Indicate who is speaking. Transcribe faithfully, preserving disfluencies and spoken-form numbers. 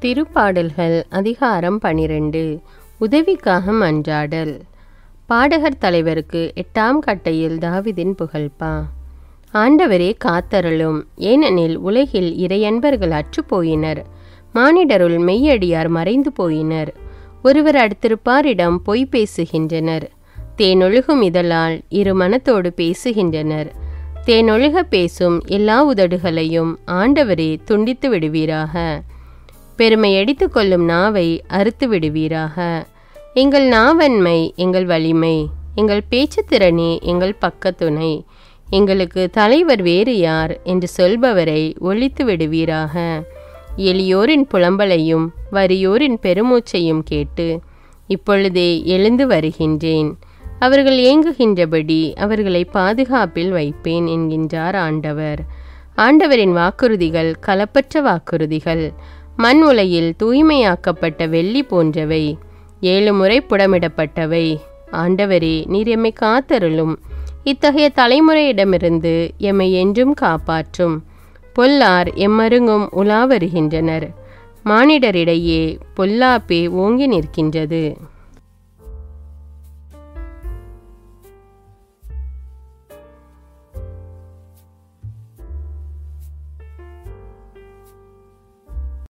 Speaker 1: திருப்பாடல்கள் அதிகாரம் பனிரெண்டு. உதவிக்காக மன்றாடல். பாடகர் தலைவருக்கு எட்டாம் கட்டையில் தாவீதின் புகழ்பா. ஆண்டவரே காத்தருளும், ஏனெனில் உலகில் இறையன்பர்கள் அற்றுப்போயினர். மானிடருள் மெய்யடியார் மறைந்து போயினர். ஒருவர் அடுத்திருப்பாரிடம் பொய் பேசுகின்றனர். தேனொழுகும் இதழால் இரு மனத்தோடு பேசுகின்றனர். தேனொழுக பேசும் எல்லா உதடுகளையும் ஆண்டவரே துண்டித்து விடுவீராக. பெருமை அடித்து கொள்ளும் நாவை அறுத்து விடுவீராக. எங்கள் நாவன்மை எங்கள் வலிமை, எங்கள் பேச்சுத்திறனே எங்கள் பக்கத்துணை. எங்களுக்கு தலைவர் வேறு யார் என்று சொல்பவரை ஒழித்து விடுவீராக. எளியோரின் புலம்பலையும் வறியோரின் பெருமூச்சையும் கேட்டு இப்பொழுதே எழுந்து வருகின்றேன். அவர்கள் ஏங்குகின்றபடி அவர்களை பாதுகாப்பில் வைப்பேன் என்கின்றார் ஆண்டவர். ஆண்டவரின் வாக்குறுதிகள் களப்பற்ற வாக்குறுதிகள். மண் உலையில் தூய்மையாக்கப்பட்ட வெள்ளி போன்றவை, ஏழு முறை புடமிடப்பட்டவை. ஆண்டவரே, நீர் எம்மை காத்தருளும். இத்தகைய தலைமுறையிடமிருந்து எம்மை என்றும் காப்பாற்றும். பொல்லார் எம்மருங்கும் உலா வருகின்றனர். மானிடரிடையே பொல்லாப்பே ஓங்கி நிற்கின்றது.